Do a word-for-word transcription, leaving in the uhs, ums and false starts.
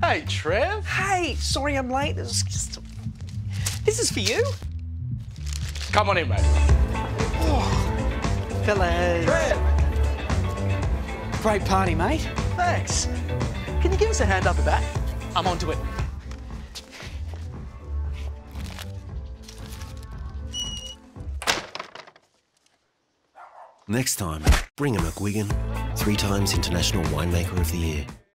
Hey, Trev. Hey, sorry I'm late. It was just... This is for you. Come on in, mate. Oh, fellas. Trev. Great party, mate. Thanks. Can you give us a hand up the back? I'm onto it. Next time, bring a McGuigan, three times International Winemaker of the Year.